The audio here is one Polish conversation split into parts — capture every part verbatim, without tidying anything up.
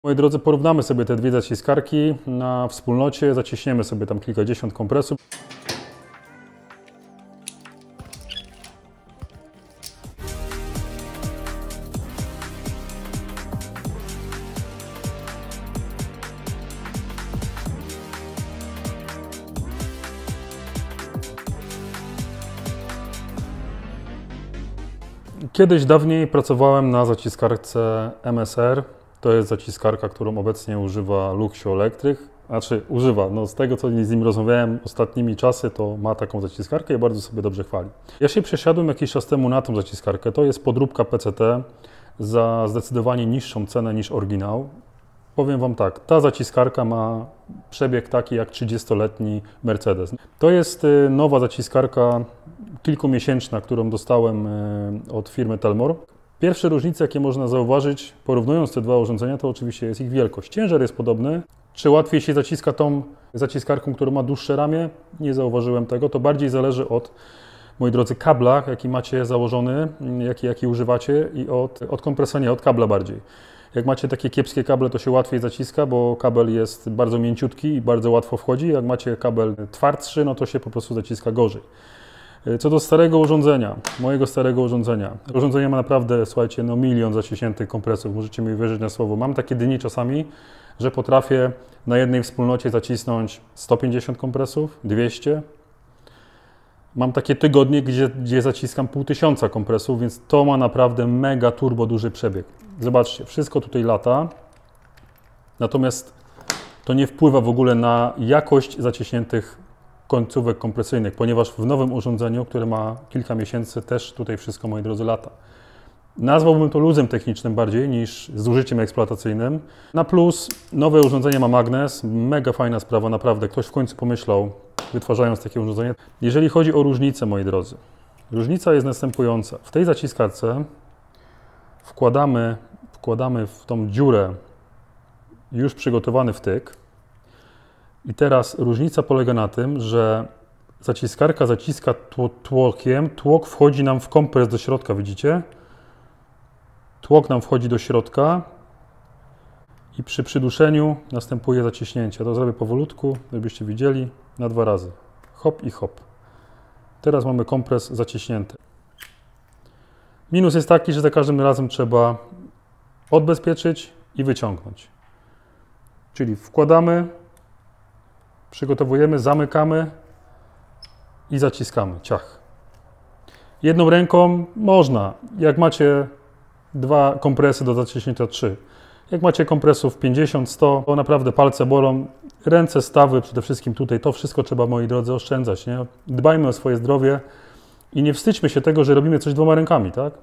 Moi drodzy, porównamy sobie te dwie zaciskarki na wspólnocie, zaciśniemy sobie tam kilkadziesiąt kompresów. Kiedyś dawniej pracowałem na zaciskarce M S R. To jest zaciskarka, którą obecnie używa Luxio Electric. Znaczy używa, no z tego co z nim rozmawiałem ostatnimi czasy, to ma taką zaciskarkę i bardzo sobie dobrze chwali. Ja się przesiadłem jakiś czas temu na tą zaciskarkę. To jest podróbka P C T za zdecydowanie niższą cenę niż oryginał. Powiem Wam tak, ta zaciskarka ma przebieg taki jak trzydziestoletni Mercedes. To jest nowa zaciskarka kilkumiesięczna, którą dostałem od firmy Telmor. Pierwsze różnice, jakie można zauważyć, porównując te dwa urządzenia, to oczywiście jest ich wielkość. Ciężar jest podobny. Czy łatwiej się zaciska tą zaciskarką, która ma dłuższe ramię? Nie zauważyłem tego. To bardziej zależy od, moi drodzy, kabla, jaki macie założony, jaki, jaki używacie i od, od kompresora, nie, od kabla bardziej. Jak macie takie kiepskie kable, to się łatwiej zaciska, bo kabel jest bardzo mięciutki i bardzo łatwo wchodzi. Jak macie kabel twardszy, no to się po prostu zaciska gorzej. Co do starego urządzenia, mojego starego urządzenia. Urządzenie ma naprawdę, słuchajcie, no milion zaciśniętych kompresów, możecie mi wierzyć na słowo. Mam takie dni czasami, że potrafię na jednej wspólnocie zacisnąć sto pięćdziesiąt kompresów, dwieście. Mam takie tygodnie, gdzie, gdzie zaciskam pół tysiąca kompresów, więc to ma naprawdę mega turbo duży przebieg. Zobaczcie, wszystko tutaj lata, natomiast to nie wpływa w ogóle na jakość zaciśniętych końcówek kompresyjnych, ponieważ w nowym urządzeniu, które ma kilka miesięcy, też tutaj wszystko, moi drodzy, lata. Nazwałbym to luzem technicznym bardziej niż zużyciem eksploatacyjnym. Na plus, nowe urządzenie ma magnes, mega fajna sprawa, naprawdę. Ktoś w końcu pomyślał, wytwarzając takie urządzenie. Jeżeli chodzi o różnicę, moi drodzy, różnica jest następująca. W tej zaciskarce wkładamy, wkładamy w tą dziurę już przygotowany wtyk. I teraz różnica polega na tym, że zaciskarka zaciska tłokiem, tłok wchodzi nam w kompres do środka, widzicie? Tłok nam wchodzi do środka i przy przyduszeniu następuje zaciśnięcie. To zrobię powolutku, żebyście widzieli, na dwa razy. Hop i hop. Teraz mamy kompres zaciśnięty. Minus jest taki, że za każdym razem trzeba odbezpieczyć i wyciągnąć. Czyli wkładamy, przygotowujemy, zamykamy i zaciskamy. Ciach. Jedną ręką można. Jak macie dwa kompresy do zaciśnięcia trzy. Jak macie kompresów pięćdziesiąt, sto, to naprawdę palce bolą. Ręce, stawy, przede wszystkim tutaj, to wszystko trzeba, moi drodzy, oszczędzać. Nie? Dbajmy o swoje zdrowie i nie wstydźmy się tego, że robimy coś dwoma rękami, tak?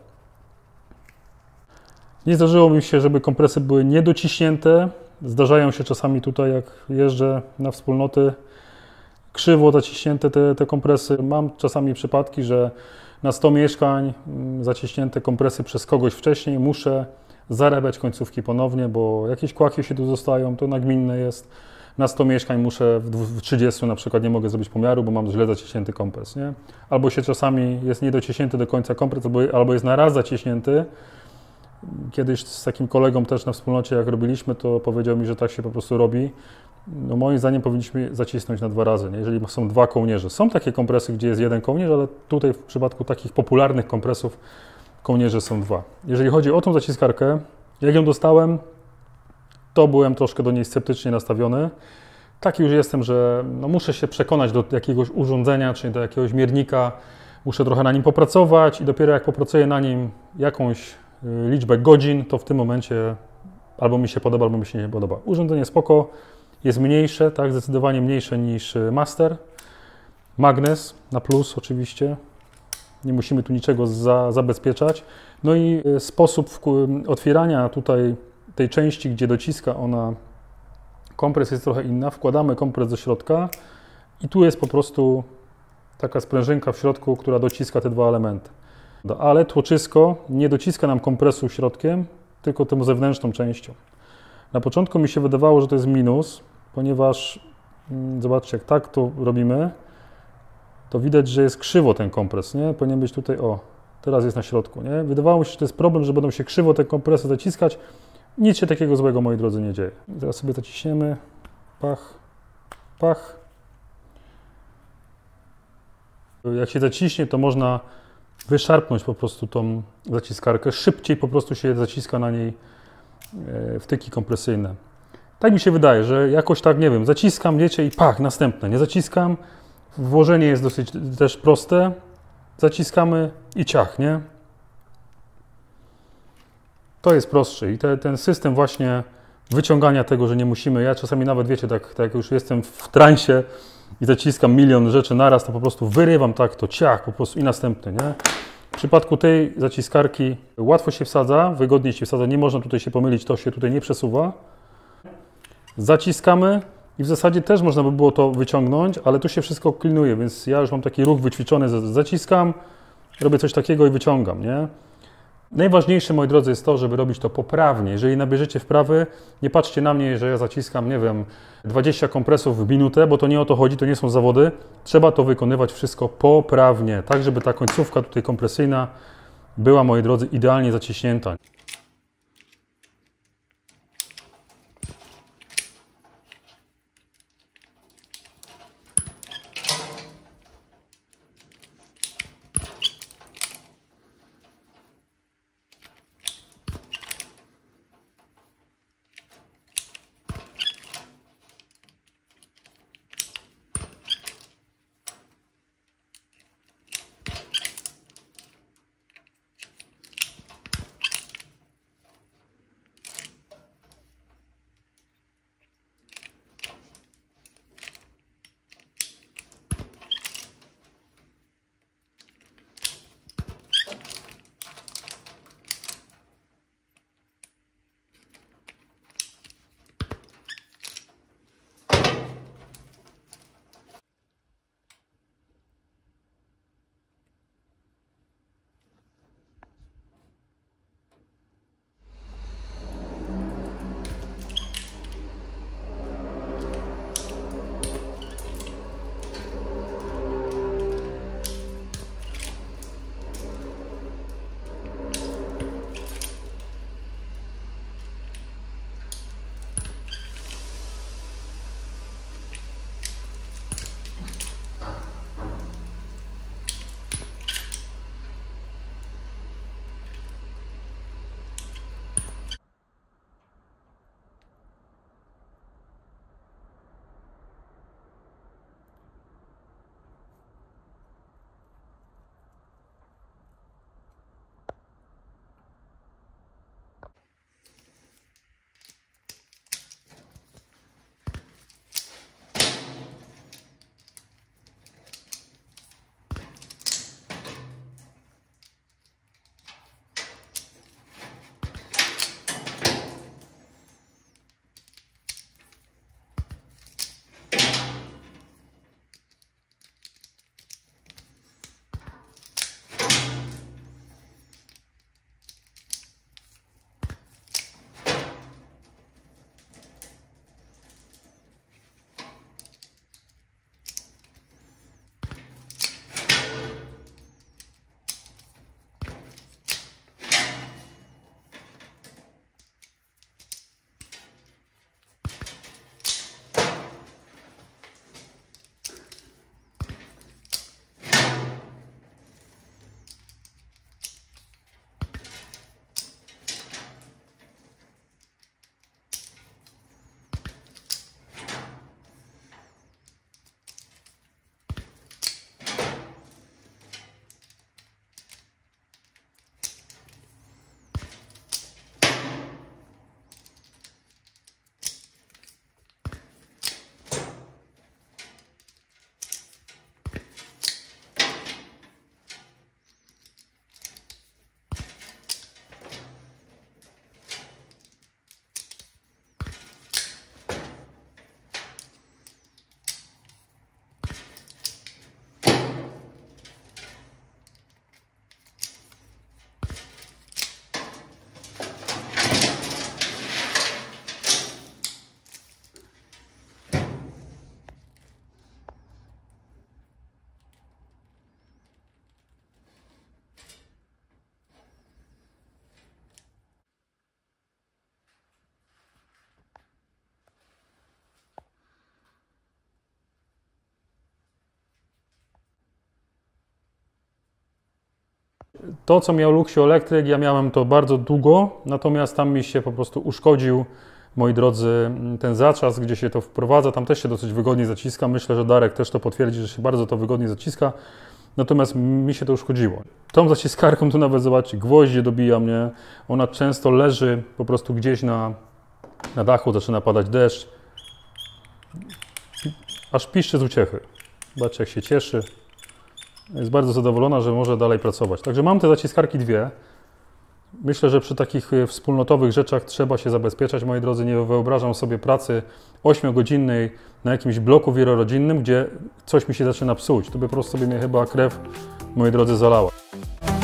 Nie zdarzyło mi się, żeby kompresy były niedociśnięte. Zdarzają się czasami tutaj, jak jeżdżę na wspólnoty, krzywo zaciśnięte te, te kompresy. Mam czasami przypadki, że na sto mieszkań zaciśnięte kompresy przez kogoś wcześniej muszę zarabiać końcówki ponownie, bo jakieś kłaki się tu zostają, to nagminne jest. Na sto mieszkań muszę w trzydziestu na przykład nie mogę zrobić pomiaru, bo mam źle zaciśnięty kompres, nie? Albo się czasami jest niedociśnięty do końca kompres, albo, albo jest na raz zaciśnięty. Kiedyś z takim kolegą też na wspólnocie, jak robiliśmy, to powiedział mi, że tak się po prostu robi. No moim zdaniem powinniśmy zacisnąć na dwa razy, nie? Jeżeli są dwa kołnierze. Są takie kompresy, gdzie jest jeden kołnierz, ale tutaj w przypadku takich popularnych kompresów kołnierze są dwa. Jeżeli chodzi o tą zaciskarkę, jak ją dostałem, to byłem troszkę do niej sceptycznie nastawiony. Taki już jestem, że no muszę się przekonać do jakiegoś urządzenia, czy do jakiegoś miernika. Muszę trochę na nim popracować i dopiero jak popracuję na nim jakąś liczbę godzin, to w tym momencie albo mi się podoba, albo mi się nie podoba. Urządzenie spoko, jest mniejsze, tak, zdecydowanie mniejsze niż Master. Magnes na plus oczywiście, nie musimy tu niczego za, zabezpieczać. No i sposób otwierania tutaj tej części, gdzie dociska ona kompres jest trochę inna. Wkładamy kompres do środka i tu jest po prostu taka sprężynka w środku, która dociska te dwa elementy. Ale tłoczysko nie dociska nam kompresu środkiem, tylko tą zewnętrzną częścią. Na początku mi się wydawało, że to jest minus, ponieważ zobaczcie, jak tak to robimy, to widać, że jest krzywo ten kompres, nie? Powinien być tutaj, o, teraz jest na środku, nie? Wydawało mi się, że to jest problem, że będą się krzywo te kompresy zaciskać. Nic się takiego złego, moi drodzy, nie dzieje. Teraz sobie zaciśniemy. Pach, pach. Jak się zaciśnie, to można wyszarpnąć po prostu tą zaciskarkę. Szybciej po prostu się zaciska na niej wtyki kompresyjne. Tak mi się wydaje, że jakoś tak, nie wiem, zaciskam, wiecie, i pach, następne. Nie zaciskam. Włożenie jest dosyć też proste. Zaciskamy i ciach, nie? To jest prostsze i te, ten system właśnie wyciągania tego, że nie musimy, ja czasami nawet, wiecie, tak, tak jak już jestem w transie i zaciskam milion rzeczy naraz, to po prostu wyrywam tak, to ciach, po prostu i następny, nie? W przypadku tej zaciskarki łatwo się wsadza, wygodnie się wsadza, nie można tutaj się pomylić, to się tutaj nie przesuwa. Zaciskamy i w zasadzie też można by było to wyciągnąć, ale tu się wszystko klinuje, więc ja już mam taki ruch wyćwiczony, zaciskam, robię coś takiego i wyciągam, nie? Najważniejsze, moi drodzy, jest to, żeby robić to poprawnie. Jeżeli nabierzecie wprawy, nie patrzcie na mnie, że ja zaciskam, nie wiem, dwadzieścia kompresów w minutę, bo to nie o to chodzi, to nie są zawody. Trzeba to wykonywać wszystko poprawnie, tak żeby ta końcówka tutaj kompresyjna była, moi drodzy, idealnie zaciśnięta. To, co miał Luxio Electric, ja miałem to bardzo długo, natomiast tam mi się po prostu uszkodził, moi drodzy, ten zaczas, gdzie się to wprowadza, tam też się dosyć wygodnie zaciska. Myślę, że Darek też to potwierdzi, że się bardzo to wygodnie zaciska, natomiast mi się to uszkodziło. Tą zaciskarką tu nawet, zobaczcie, gwoździe dobija mnie, ona często leży po prostu gdzieś na, na dachu, zaczyna padać deszcz, aż piszczy z uciechy. Zobaczcie, jak się cieszy. Jest bardzo zadowolona, że może dalej pracować. Także mam te zaciskarki dwie. Myślę, że przy takich wspólnotowych rzeczach trzeba się zabezpieczać, moi drodzy. Nie wyobrażam sobie pracy ośmiogodzinnej na jakimś bloku wielorodzinnym, gdzie coś mi się zaczyna psuć. To by po prostu sobie mnie chyba krew, moi drodzy, zalała.